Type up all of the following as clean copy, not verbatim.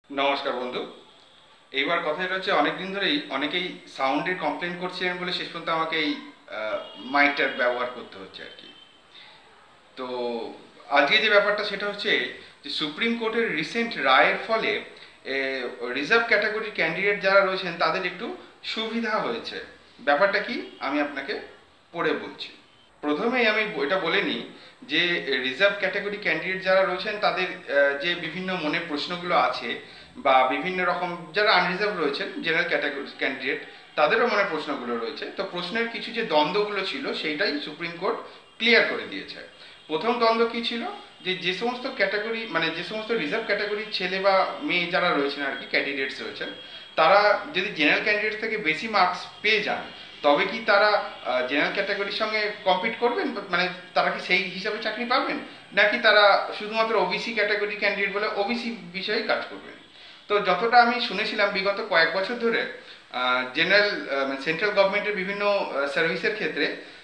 নমস্কার বন্ধু। এইবার কথা এটা হচ্ছে, অনেকদিন ধরেই অনেকেই সাউন্ডের কমপ্লেন করছিলেন বলে শেষ পর্যন্ত আমাকে এই মাইকটার ব্যবহার করতে হচ্ছে আর কি। তো আজকে যে ব্যাপারটা সেটা হচ্ছে যে সুপ্রিম কোর্টের রিসেন্ট রায়ের ফলে রিজার্ভ ক্যাটাগরির ক্যান্ডিডেট যারা রয়েছেন তাদের একটু সুবিধা হয়েছে। ব্যাপারটা কি আমি আপনাকে পড়ে বলছি। প্রথমেই আমি এটা বলে নিই যে রিজার্ভ ক্যাটাগরি ক্যান্ডিডেট যারা রয়েছেন তাদের যে বিভিন্ন মনে প্রশ্নগুলো আছে, বা বিভিন্ন রকম যারা আনরিজার্ভ রয়েছেন জেনারেল ক্যাটাগরি ক্যান্ডিডেট, তাদেরও মনে প্রশ্নগুলো রয়েছে। তো প্রশ্নের কিছু যে দ্বন্দ্বগুলো ছিল সেইটাই সুপ্রিম কোর্ট ক্লিয়ার করে দিয়েছে। প্রথম দ্বন্দ্ব কি ছিল, যে যে সমস্ত ক্যাটাগরি মানে যে সমস্ত রিজার্ভ ক্যাটাগরির ছেলে বা মেয়ে যারা রয়েছেন আর কি, ক্যান্ডিডেটস রয়েছেন, তারা যদি জেনারেল ক্যান্ডিডেট থেকে বেশি মার্কস পেয়ে যান তবে কি তারা জেনারেল ক্যাটাগরির সঙ্গে কম্পিট করবেন, মানে তারা কি সেই হিসাবে চাকরি পাবেন, নাকি তারা শুধুমাত্র ওবিসি ক্যাটাগরি ক্যান্ডিডেট বলে ওবিসি বিষয়ে কাজ করবেন। তো যতটা আমি শুনেছিলাম বিগত কয়েক বছর ধরে জেনারেল সেন্ট্রাল গভর্নমেন্টের বিভিন্ন সার্ভিসের ক্ষেত্রে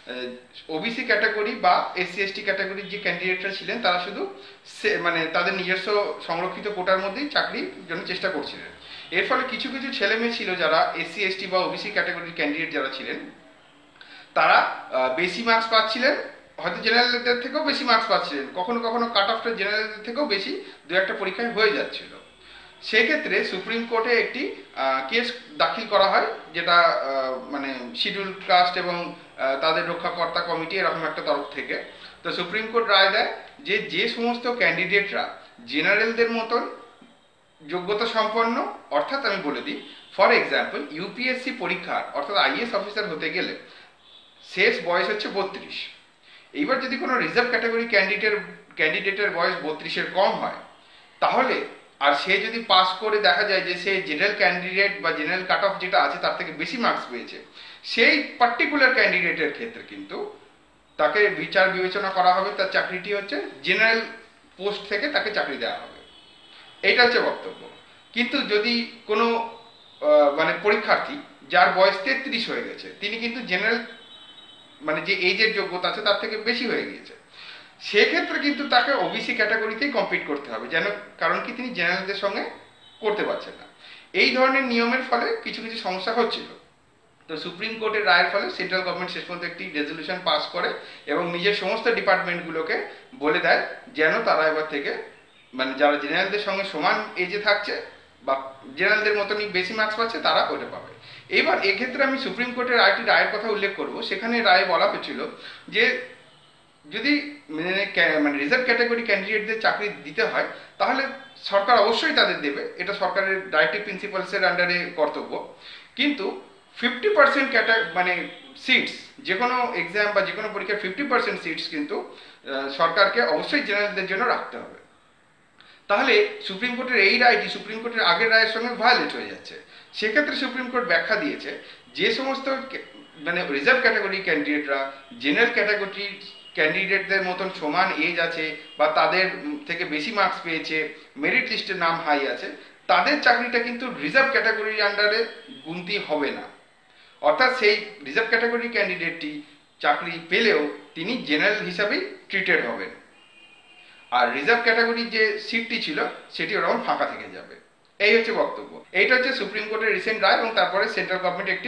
ওবিসি ক্যাটাগরি বা এসসি এসটি ক্যাটাগরির যে ক্যান্ডিডেটরা ছিলেন তারা শুধু মানে তাদের নিজস্ব সংরক্ষিত কোটার মধ্যেই চাকরির জন্য চেষ্টা করছিলেন। এর ফলে কিছু কিছু ছেলে মেয়ে ছিল যারা এসসি এসটি বা ওবিসি ক্যাটাগরির ক্যান্ডিডেট যারা ছিলেন, তারা বেশি মার্কস পাচ্ছিলেন, হয়তো জেনারেলদের থেকেও বেশি মার্কস পাচ্ছিলেন, কখনো কখনো কাট অফটা জেনারেলদের থেকেও বেশি দু একটা পরীক্ষায় হয়ে যাচ্ছিল। সেক্ষেত্রে সুপ্রিম কোর্টে একটি কেস দাখিল করা হয়, যেটা মানে শিডিউল কাস্ট এবং তাদের রক্ষাকর্তা কমিটি এরকম একটা তরফ থেকে। তো সুপ্রিম কোর্ট রায় দেয় যে যে সমস্ত ক্যান্ডিডেটরা জেনারেলদের মতন যোগ্যতা সম্পন্ন, অর্থাৎ আমি বলে দিই, ফর এক্সাম্পল ইউপিএসসি পরীক্ষার অর্থাৎ আইএস অফিসার হতে গেলে শেষ বয়স হচ্ছে 32। এইবার যদি কোনো রিজার্ভ ক্যাটাগরি ক্যান্ডিডেটের বয়স 32-এর কম হয়, তাহলে আর সে যদি পাস করে দেখা যায় যে সে জেনারেল ক্যান্ডিডেট বা জেনারেল কাট অফ যেটা আছে তার থেকে বেশি মার্কস পেয়েছে, সেই পার্টিকুলার ক্যান্ডিডেটের ক্ষেত্রে কিন্তু তাকে বিচার বিবেচনা করা হবে, তার চাকরিটি হচ্ছে জেনারেল পোস্ট থেকে তাকে চাকরি দেওয়া হবে। এইটা হচ্ছে বক্তব্য। কিন্তু যদি কোনো মানে পরীক্ষার্থী যার বয়স 33 হয়ে গেছে, তিনি কিন্তু জেনারেল মানে যে এজের যোগ্যতা আছে তার থেকে বেশি হয়ে গিয়েছে, সেক্ষেত্রে কিন্তু তাকে ওবিসি ক্যাটাগরিতেই কম্পিট করতে হবে, যেন কারণ কি তিনি জেনারেলদের সঙ্গে করতে পারছেন না। এই ধরনের নিয়মের ফলে কিছু কিছু সমস্যা হচ্ছিল। তো সুপ্রিম কোর্টের রায়ের ফলে সেন্ট্রাল গভর্নমেন্ট শেষ পর্যন্ত একটি রেজলিউশন পাস করে এবং নিজের সমস্ত ডিপার্টমেন্টগুলোকে বলে দেয় যেন তারা এবার থেকে মানে যারা জেনারেলদের সঙ্গে সমান এজে থাকছে বা জেনারেলদের মতনই বেশি মার্কস পাচ্ছে তারা ওটা পাবে। এবার এক্ষেত্রে আমি সুপ্রিম কোর্টের আরেকটি রায়ের কথা উল্লেখ করব। সেখানে রায়ে বলা হয়েছিল যে যদি মানে রিজার্ভ ক্যাটাগরি ক্যান্ডিডেটদের চাকরি দিতে হয় তাহলে সরকার অবশ্যই তাদের দেবে, এটা সরকারের ডাইরেক্টিভ প্রিন্সিপালসের আন্ডারে কর্তব্য। কিন্তু 50% মানে সিটস, যে কোনো এক্সাম বা যে কোনো পরীক্ষার 50% সিটস কিন্তু সরকারকে অবশ্যই জেনারেলদের জন্য রাখতে হবে। তাহলে সুপ্রিম কোর্টের এই রায়টি সুপ্রিম কোর্টের আগের রায়ের সঙ্গে ভায়োলেট হয়ে যাচ্ছে। সেক্ষেত্রে সুপ্রিম কোর্ট ব্যাখ্যা দিয়েছে যে সমস্ত মানে রিজার্ভ ক্যাটাগরি ক্যান্ডিডেটরা জেনারেল ক্যাটাগরি ক্যান্ডিডেটদের মতন সমান এজ আছে বা তাদের থেকে বেশি মার্কস পেয়েছে, মেরিট লিস্টের নাম হাই আছে, তাদের চাকরিটা কিন্তু রিজার্ভ ক্যাটাগরির আন্ডারে গুনতি হবে না। অর্থাৎ সেই রিজার্ভ ক্যাটাগরি ক্যান্ডিডেটটি চাকরি পেলেও তিনি জেনারেল হিসাবেই ট্রিটেড হবেন, আর রিজার্ভ ক্যাটাগরির যে সিটটি ছিল সেটি ওরকম ফাঁকা থেকে যাবে। এই হচ্ছে বক্তব্য। এইটা হচ্ছে সুপ্রিম কোর্টের রিসেন্ট রায় এবং তারপরে সেন্ট্রাল গভর্নমেন্ট একটি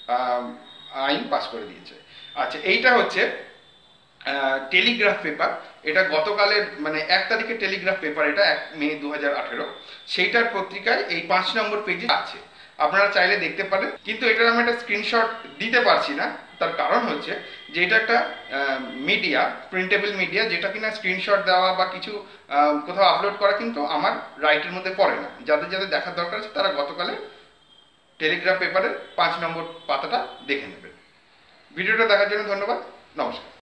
আইন পাস করে দিয়েছে। আচ্ছা, এইটা হচ্ছে টেলিগ্রাফ পেপার। এটা গতকালের মানে 1 তারিখের টেলিগ্রাফ পেপার, এটা 1 মে 2018। সেইটার পত্রিকায় এই 5 নম্বর পেজে আছে, আপনারা চাইলে দেখতে পারেন। কিন্তু এটার আমি একটা স্ক্রিনশট দিতে পারছি না, তার কারণ হচ্ছে যে এটা একটা মিডিয়া, প্রিন্টেবল মিডিয়া, যেটা কিনা স্ক্রিনশট দেওয়া বা কিছু কোথাও আপলোড করা কিন্তু আমার রাইটের মধ্যে পড়ে না। যাদের যাদের দেখার দরকার আছে তারা গতকালের টেলিগ্রাফ পেপারের 5 নম্বর পাতাটা দেখে নেবেন। ভিডিওটা দেখার জন্য ধন্যবাদ। নমস্কার।